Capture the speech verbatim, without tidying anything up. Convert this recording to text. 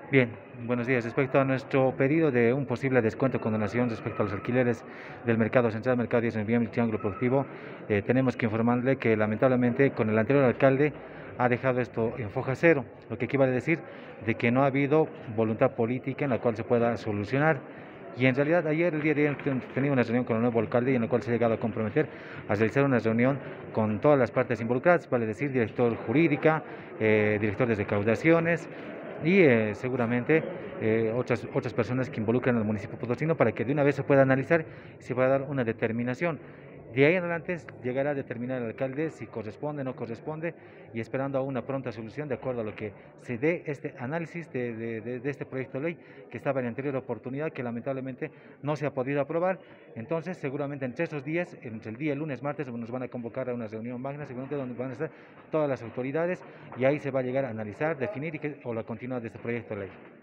Bien, buenos días. Respecto a nuestro pedido de un posible descuento con donación respecto a los alquileres del mercado central, mercado diez en el Triángulo Productivo, eh, tenemos que informarle que lamentablemente con el anterior alcalde ha dejado esto en foja cero, lo que equivale a decir de que no ha habido voluntad política en la cual se pueda solucionar. Y en realidad ayer, el día de ayer, he tenido una reunión con el nuevo alcalde y en la cual se ha llegado a comprometer a realizar una reunión con todas las partes involucradas, vale decir, director jurídica, eh, director de recaudaciones, y eh, seguramente eh, otras, otras personas que involucran al municipio potosino para que de una vez se pueda analizar y se pueda dar una determinación. De ahí en adelante llegará a determinar el alcalde si corresponde o no corresponde y esperando a una pronta solución de acuerdo a lo que se dé este análisis de, de, de, de este proyecto de ley que estaba en la anterior oportunidad que lamentablemente no se ha podido aprobar. Entonces seguramente entre esos días, entre el día lunes, martes, nos van a convocar a una reunión magna, seguramente donde van a estar todas las autoridades y ahí se va a llegar a analizar, definir y que, o la continuidad de este proyecto de ley.